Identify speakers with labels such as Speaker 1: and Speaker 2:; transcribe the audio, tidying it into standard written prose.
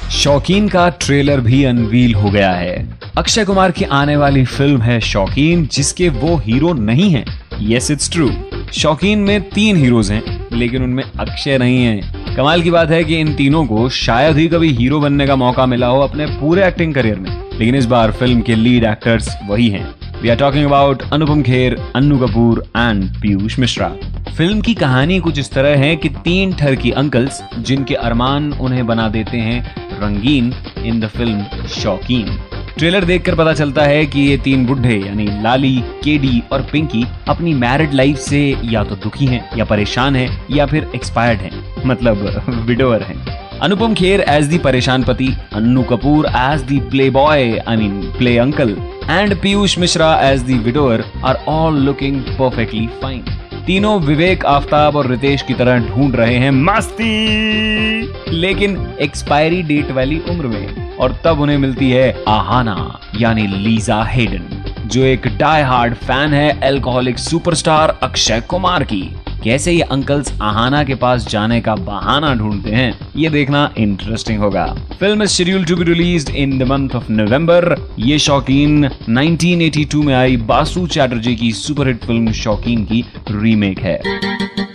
Speaker 1: शौकीन का ट्रेलर भी अनवील हो गया है। अक्षय कुमार की आने वाली फिल्म है शौकीन, जिसके वो हीरो नहीं हैं। यस इट्स ट्रू, शौकीन में 3 हीरोज हैं, लेकिन उनमें अक्षय नहीं है। कमाल की बात है कि इन तीनों को शायद ही कभी हीरो बनने का मौका मिला हो अपने पूरे एक्टिंग करियर में, लेकिन इस बार फिल्म के लीड एक्टर्स वही हैं। We are talking about Anupam Kher, Annu Kapoor and Piyush Mishra. फिल्म की कहानी कुछ इस तरह है कि 3 ठरकी अंकल्स, जिनके अरमान उन्हें बना देते हैं रंगीन, in the film Shaukeen. Trailer देखकर पता चलता है कि ये 3 बुढ़े यानी लाली, केडी और पिंकी अपनी मैरिड लाइफ से या तो दुखी हैं, या परेशान हैं, या फिर एक्सपायर्ड हैं, मतलब विडोअर हैं। अनुपम खेर एज दी परेशान पति, Annu Kapoor as the playboy I mean play uncle, and Piyush Mishra as the widower are all looking perfectly fine. तीनों विवेक, आफ्ताब और रितेश की तरह ढूंढ रहे हैं मस्ती, लेकिन एक्सपायरी डेट वाली उम्र में, और तब उन्हें मिलती है आहाना यानी लीजा हेडन, जो एक डाई हार्ड फैन है अल्कोहलिक सुपरस्टार अक्षय कुमार की। कैसे ये अंकल्स आहाना के पास जाने का बहाना ढूंढते हैं, ये देखना इंटरेस्टिंग होगा। Film is scheduled to be released in the month of November. ये शौकीन 1982 में आई बासु चैटर्जी की सुपरहिट फिल्म शौकीन की रीमेक है।